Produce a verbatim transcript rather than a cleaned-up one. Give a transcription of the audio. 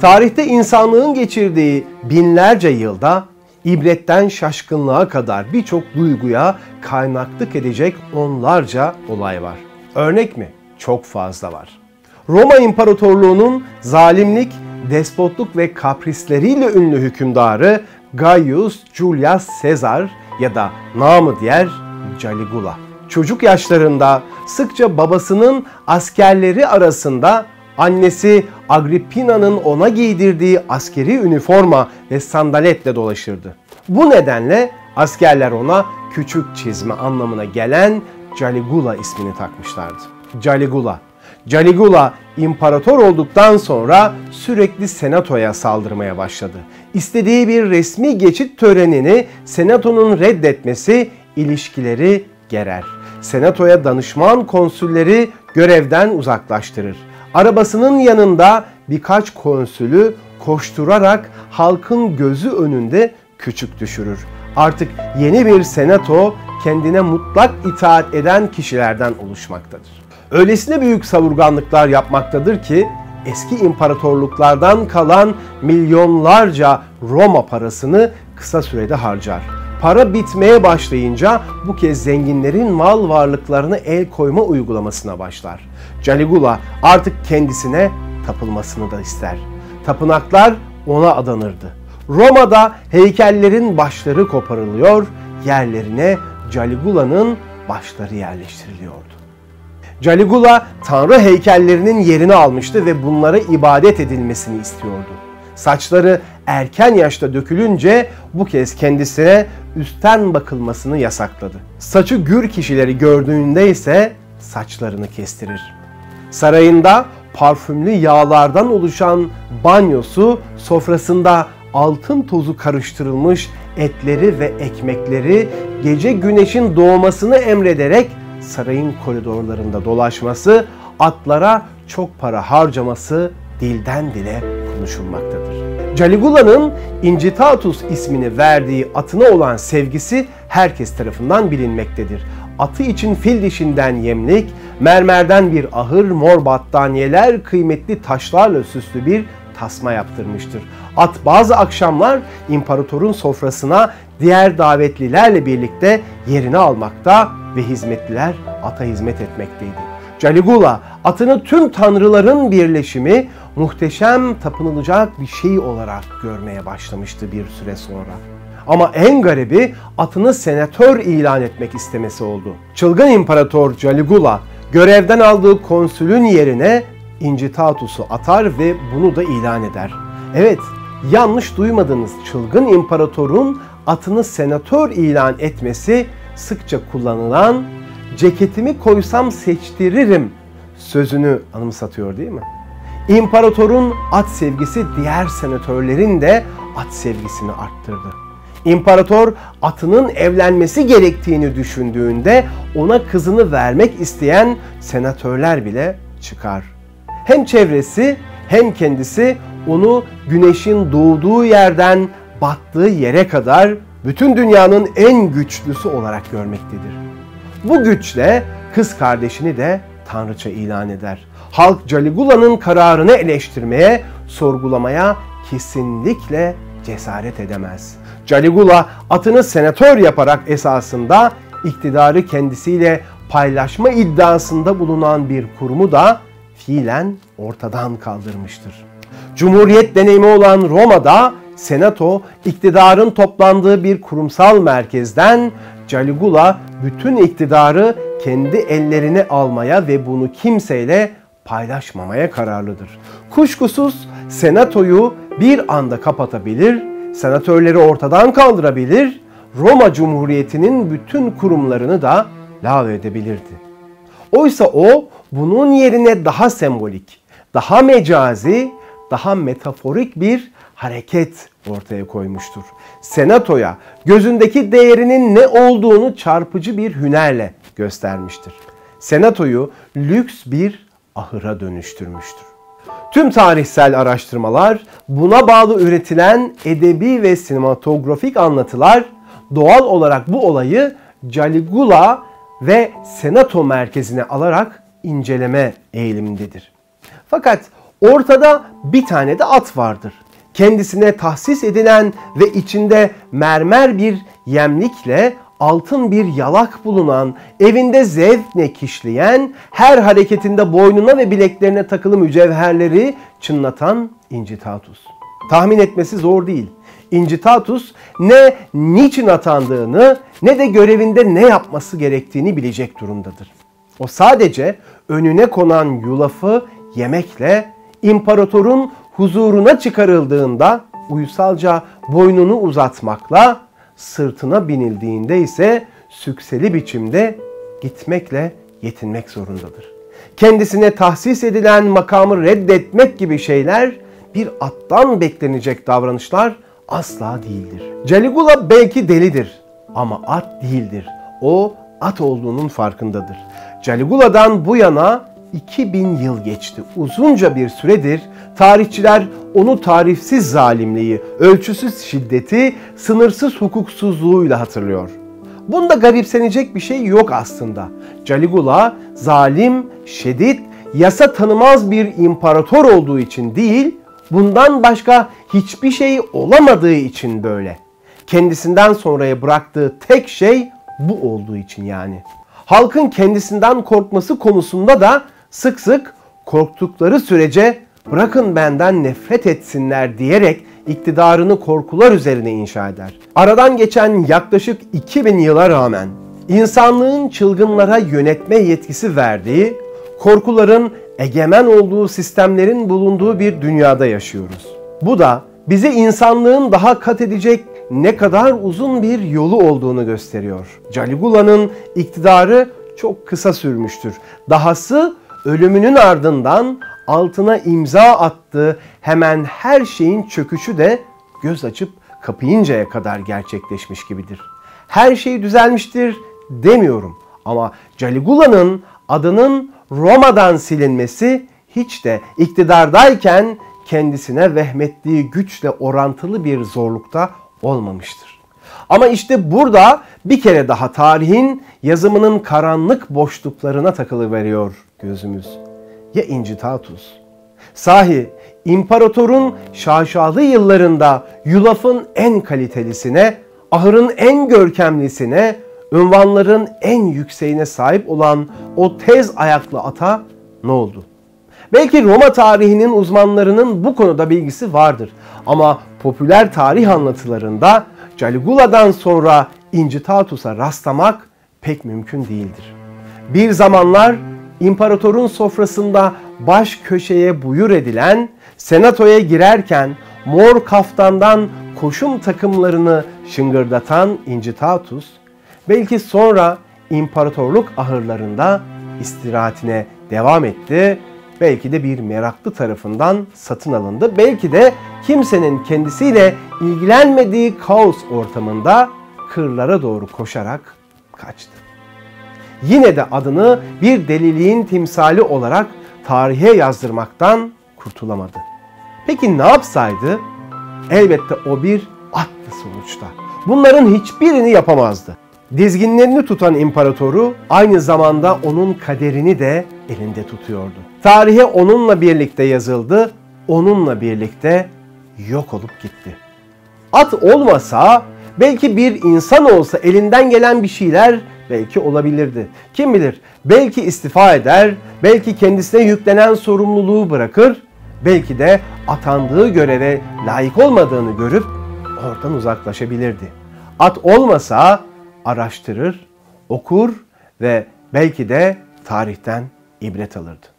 Tarihte insanlığın geçirdiği binlerce yılda ibretten şaşkınlığa kadar birçok duyguya kaynaklık edecek onlarca olay var. Örnek mi? Çok fazla var. Roma İmparatorluğu'nun zalimlik, despotluk ve kaprisleriyle ünlü hükümdarı Gaius Julius Caesar ya da namı diğer Caligula. Çocuk yaşlarında sıkça babasının askerleri arasında annesi Agrippina'nın ona giydirdiği askeri üniforma ve sandaletle dolaşırdı. Bu nedenle askerler ona küçük çizme anlamına gelen Caligula ismini takmışlardı. Caligula. Caligula imparator olduktan sonra sürekli senatoya saldırmaya başladı. İstediği bir resmi geçit törenini senatonun reddetmesi ilişkileri gerer. Senatoya danışman konsülleri görevden uzaklaştırır. Arabasının yanında birkaç konsülü koşturarak halkın gözü önünde küçük düşürür. Artık yeni bir senato kendine mutlak itaat eden kişilerden oluşmaktadır. Öylesine büyük savurganlıklar yapmaktadır ki eski imparatorluklardan kalan milyonlarca Roma parasını kısa sürede harcar. Para bitmeye başlayınca bu kez zenginlerin mal varlıklarını el koyma uygulamasına başlar. Caligula artık kendisine tapılmasını da ister. Tapınaklar ona adanırdı. Roma'da heykellerin başları koparılıyor, yerlerine Caligula'nın başları yerleştiriliyordu. Caligula tanrı heykellerinin yerini almıştı ve bunlara ibadet edilmesini istiyordu. Saçları erken yaşta dökülünce bu kez kendisine üstten bakılmasını yasakladı. Saçı gür kişileri gördüğünde ise saçlarını kestirir. Sarayında parfümlü yağlardan oluşan banyosu, sofrasında altın tozu karıştırılmış etleri ve ekmekleri gece güneşin doğmasını emrederek sarayın koridorlarında dolaşması, atlara çok para harcaması dilden dile konuşulmaktadır. Caligula'nın Incitatus ismini verdiği atına olan sevgisi herkes tarafından bilinmektedir. Atı için fil dişinden yemlik, mermerden bir ahır, mor battaniyeler, kıymetli taşlarla süslü bir tasma yaptırmıştır. At bazı akşamlar imparatorun sofrasına diğer davetlilerle birlikte yerini almakta ve hizmetliler ata hizmet etmekteydi. Caligula atını tüm tanrıların birleşimi, muhteşem tapınılacak bir şey olarak görmeye başlamıştı bir süre sonra. Ama en garibi atını senatör ilan etmek istemesi oldu. Çılgın imparator Caligula görevden aldığı konsülün yerine Incitatus'u atar ve bunu da ilan eder. Evet, yanlış duymadınız, çılgın imparatorun atını senatör ilan etmesi sıkça kullanılan "ceketimi koysam seçtiririm" sözünü anımsatıyor değil mi? İmparatorun at sevgisi diğer senatörlerin de at sevgisini arttırdı. İmparator atının evlenmesi gerektiğini düşündüğünde ona kızını vermek isteyen senatörler bile çıkar. Hem çevresi hem kendisi onu güneşin doğduğu yerden battığı yere kadar bütün dünyanın en güçlüsü olarak görmektedir. Bu güçle kız kardeşini de tanrıça ilan eder. Halk Caligula'nın kararını eleştirmeye, sorgulamaya kesinlikle cesaret edemez. Caligula atını senatör yaparak esasında iktidarı kendisiyle paylaşma iddiasında bulunan bir kurumu da fiilen ortadan kaldırmıştır. Cumhuriyet deneyimi olan Roma'da senato iktidarın toplandığı bir kurumsal merkezden Caligula bütün iktidarı kendi ellerine almaya ve bunu kimseyle paylaşmamaya kararlıdır. Kuşkusuz senatoyu bir anda kapatabilir, senatörleri ortadan kaldırabilir, Roma Cumhuriyeti'nin bütün kurumlarını da lağvedebilirdi. Oysa o bunun yerine daha sembolik, daha mecazi, daha metaforik bir hareket ortaya koymuştur. Senatoya gözündeki değerinin ne olduğunu çarpıcı bir hünerle göstermiştir. Senatoyu lüks bir ahıra dönüştürmüştür. Tüm tarihsel araştırmalar, buna bağlı üretilen edebi ve sinematografik anlatılar doğal olarak bu olayı Caligula ve Senato merkezine alarak inceleme eğilimindedir. Fakat Ortada bir tane de at vardır. Kendisine tahsis edilen ve içinde mermer bir yemlikle altın bir yalak bulunan, evinde zevkle kişleyen, her hareketinde boynuna ve bileklerine takılı mücevherleri çınlatan İncitatus. Tahmin etmesi zor değil. İncitatus ne niçin atandığını ne de görevinde ne yapması gerektiğini bilecek durumdadır. O sadece önüne konan yulafı yemekle, imparatorun huzuruna çıkarıldığında uysalca boynunu uzatmakla, sırtına binildiğinde ise sükseli biçimde gitmekle yetinmek zorundadır. Kendisine tahsis edilen makamı reddetmek gibi şeyler bir attan beklenecek davranışlar asla değildir. Caligula belki delidir ama at değildir. O at olduğunun farkındadır. Caligula'dan bu yana iki bin yıl geçti. Uzunca bir süredir tarihçiler onu tarifsiz zalimliği, ölçüsüz şiddeti, sınırsız hukuksuzluğuyla hatırlıyor. Bunda garipsenecek bir şey yok aslında. Caligula zalim, şiddet, yasa tanımaz bir imparator olduğu için değil, bundan başka hiçbir şey olamadığı için böyle. Kendisinden sonraya bıraktığı tek şey bu olduğu için yani. Halkın kendisinden korkması konusunda da sık sık korktukları sürece bırakın benden nefret etsinler diyerek iktidarını korkular üzerine inşa eder. Aradan geçen yaklaşık iki bin yıla rağmen insanlığın çılgınlara yönetme yetkisi verdiği, korkuların egemen olduğu sistemlerin bulunduğu bir dünyada yaşıyoruz. Bu da bize insanlığın daha kat edecek ne kadar uzun bir yolu olduğunu gösteriyor. Caligula'nın iktidarı çok kısa sürmüştür. Dahası ölümünün ardından altına imza attığı hemen her şeyin çöküşü de göz açıp kapayıncaya kadar gerçekleşmiş gibidir. Her şey düzelmiştir demiyorum ama Caligula'nın adının Roma'dan silinmesi hiç de iktidardayken kendisine vehmettiği güçle orantılı bir zorlukta olmamıştır. Ama işte burada bir kere daha tarihin yazımının karanlık boşluklarına takılıveriyor gözümüz. Ya İncitatus? Sahi imparatorun şaşalı yıllarında yulafın en kalitelisine, ahırın en görkemlisine, ünvanların en yükseğine sahip olan o tez ayaklı ata ne oldu? Belki Roma tarihinin uzmanlarının bu konuda bilgisi vardır. Ama popüler tarih anlatılarında Caligula'dan sonra İncitatus'a rastlamak pek mümkün değildir. Bir zamanlar imparatorun sofrasında baş köşeye buyur edilen, senatoya girerken mor kaftandan koşum takımlarını şıngırdatan İncitatus, belki sonra imparatorluk ahırlarında istirahatine devam etti, belki de bir meraklı tarafından satın alındı, belki de kimsenin kendisiyle ilgilenmediği kaos ortamında kırlara doğru koşarak kaçtı. Yine de adını bir deliliğin timsali olarak tarihe yazdırmaktan kurtulamadı. Peki ne yapsaydı? Elbette o bir attı sonuçta. Bunların hiçbirini yapamazdı. Dizginlerini tutan imparatoru aynı zamanda onun kaderini de elinde tutuyordu. Tarihe onunla birlikte yazıldı, onunla birlikte yok olup gitti. At olmasa, belki bir insan olsa elinden gelen bir şeyler belki olabilirdi. Kim bilir, belki istifa eder, belki kendisine yüklenen sorumluluğu bırakır, belki de atandığı göreve layık olmadığını görüp oradan uzaklaşabilirdi. At olmasa araştırır, okur ve belki de tarihten ibret alırdı.